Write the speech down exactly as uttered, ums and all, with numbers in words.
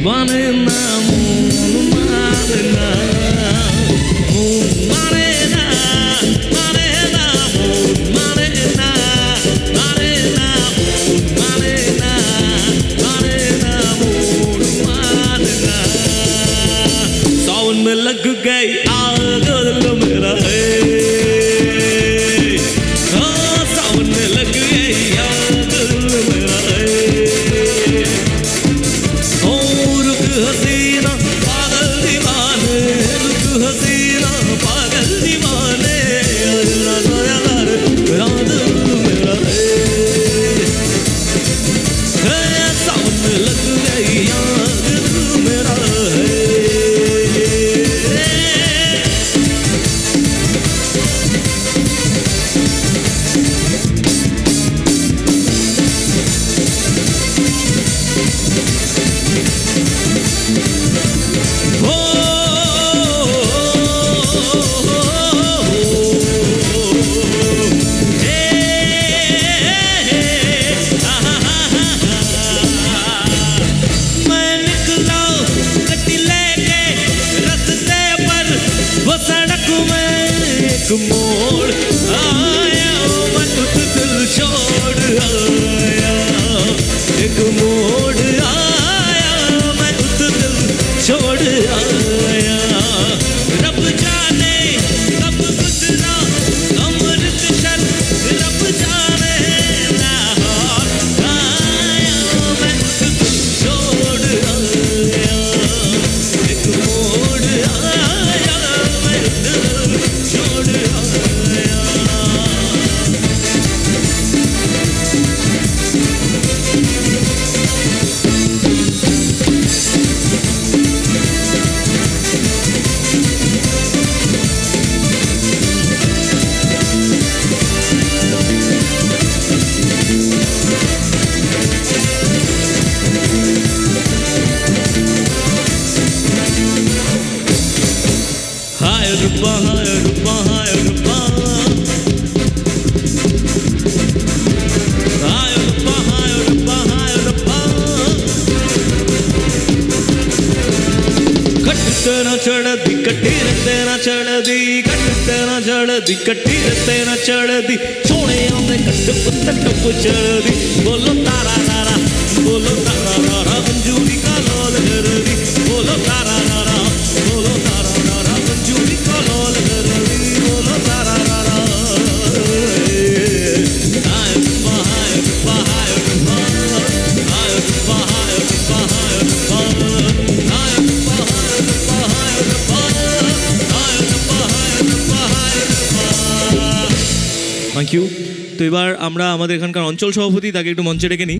মানে না মন মানে না মন মানে না মানে না মন মানে না মানে না মন মানে না মানে না মন মানে ना सावन में लग गई आग दिल मेरा है हाँ सावन में लग गई आग दिल मेरा है ओ रुक हसीना पागल दीवाने रुक हसीना पागल दीवाने यार मेरा दिल मेरा है सावन में लग गई आग दिल मेरा है मोड़ आया मैं तुझ दिल छोड़ आया एक मोड़ आया मैं तुझ दिल छोड़ आया रब जाने कब गुजरा अमृत शर रब जाने लाहौर आया मैं तुझ दिल छोड़ आया एक मोड़ आया मैं दिल छोड़ हाय रुपा हाय रुपा हाय रुपा हाय रुपा हाय रुपा हाय रुपा कट तेरा चढ़ दी कट्टी तेरा चढ़ दी कट तेरा चढ़ दी कट्टी तेरा चढ़ दी सोने आंदे कट पुत्त टप चढ़ दी बोलो तारा तारा बोलो तारा तारा मंजूरी का लोल कर दी बोलो तारा तारा बोलो तारा तारा मंजूरी का लोल कर दी बोलो तारा तारा हाय रुपा हाय रुपा हाय रुपा हाय रुपा हाय रुपा हाय रुपा हाय रुपा हाय रुपा हाय रुपा हाय रुपा हाय रुपा हाय रुपा थैंक यू। तो এবার আমরা আমাদের এখানকার অঞ্চল সভাপতি তাকে একটু মঞ্চে ডেকে নিই।